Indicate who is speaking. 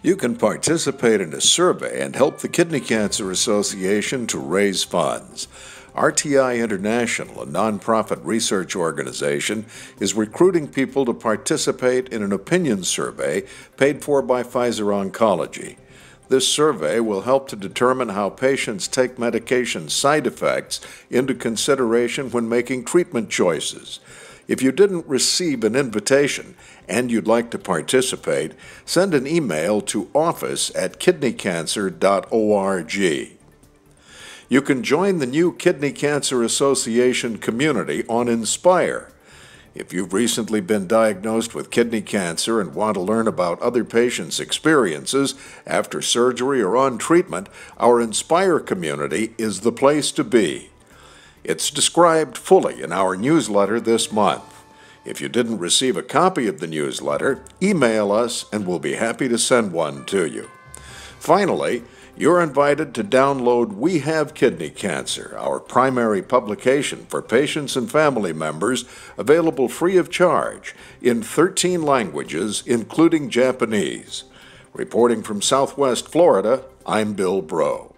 Speaker 1: You can participate in a survey and help the Kidney Cancer Association to raise funds. RTI International, a nonprofit research organization, is recruiting people to participate in an opinion survey paid for by Pfizer Oncology. This survey will help to determine how patients take medication side effects into consideration when making treatment choices. If you didn't receive an invitation and you'd like to participate, send an email to office@kidneycancer.org. You can join the new Kidney Cancer Association community on Inspire. If you've recently been diagnosed with kidney cancer and want to learn about other patients' experiences after surgery or on treatment, our Inspire community is the place to be. It's described fully in our newsletter this month. If you didn't receive a copy of the newsletter, email us and we'll be happy to send one to you. Finally, you're invited to download We Have Kidney Cancer, our primary publication for patients and family members, available free of charge in 13 languages, including Japanese. Reporting from Southwest Florida, I'm Bill Brough.